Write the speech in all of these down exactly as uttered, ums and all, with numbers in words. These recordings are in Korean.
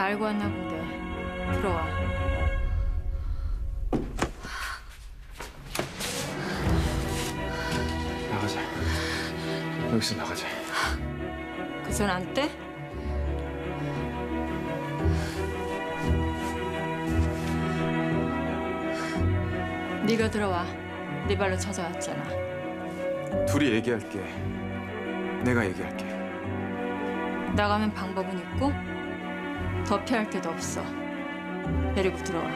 알고 왔나 본데. 들어와. 나가자. 여기서 나가자. 그 손 안 떼? 네가 들어와. 네 발로 찾아왔잖아. 둘이 얘기할게. 내가 얘기할게. 나가면 방법은 있고 더 피할 데도 없어. 데리고 들어와.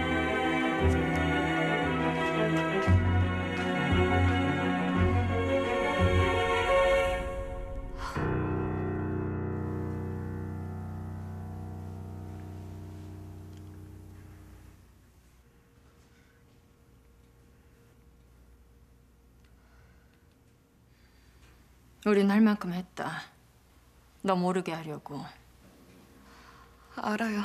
우린 할 만큼 했다. 너 모르게 하려고. 알아요.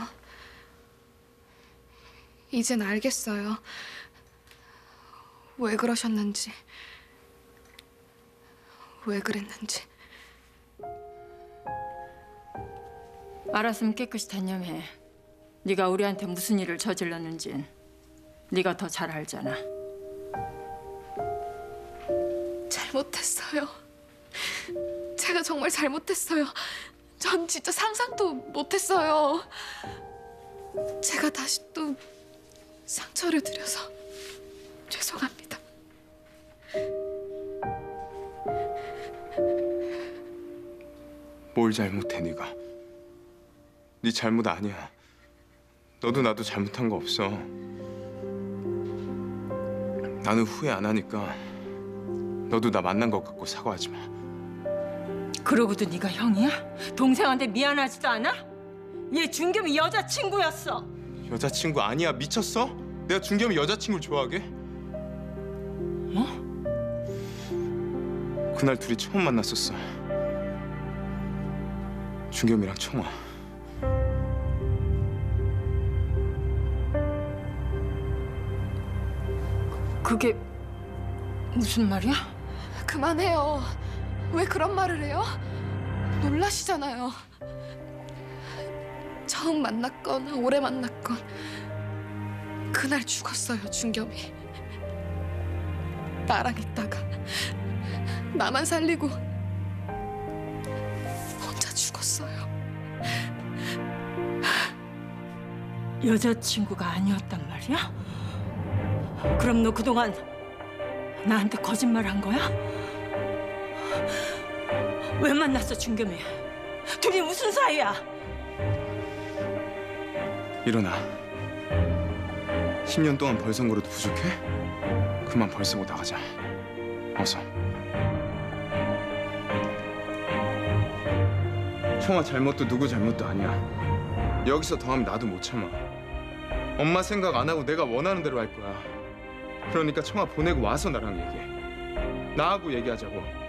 이젠 알겠어요. 왜 그러셨는지, 왜 그랬는지. 알았으면 깨끗이 단념해. 네가 우리한테 무슨 일을 저질렀는진 네가 더 잘 알잖아. 잘못했어요. 제가 정말 잘못했어요. 전 진짜 상상도 못했어요. 제가 다시 또 상처를 드려서 죄송합니다. 뭘 잘못해, 네가? 네 잘못 아니야. 너도 나도 잘못한 거 없어. 나는 후회 안 하니까 너도 나 만난 것 같고 사과하지 마. 그러고도 네가 형이야? 동생한테 미안하지도 않아? 얘 준겸이 여자친구였어. 여자친구 아니야. 미쳤어? 내가 준겸이 여자친구를 좋아하게? 뭐? 그날 둘이 처음 만났었어. 준겸이랑 청아. 그게 무슨 말이야? 그만해요. 왜 그런 말을 해요? 놀라시잖아요. 처음 만났건 오래 만났건 그날 죽었어요, 준겸이. 나랑 있다가 나만 살리고 혼자 죽었어요. 여자친구가 아니었단 말이야? 그럼 너 그동안 나한테 거짓말 한 거야? 왜 만났어, 준겸이? 둘이 무슨 사이야? 일어나. 십 년 동안 벌 선 거로도 부족해? 그만 벌 쓰고 나가자. 어서. 청아 잘못도 누구 잘못도 아니야. 여기서 더 하면 나도 못 참아. 엄마 생각 안 하고 내가 원하는 대로 할 거야. 그러니까 청아 보내고 와서 나랑 얘기해. 나하고 얘기하자고.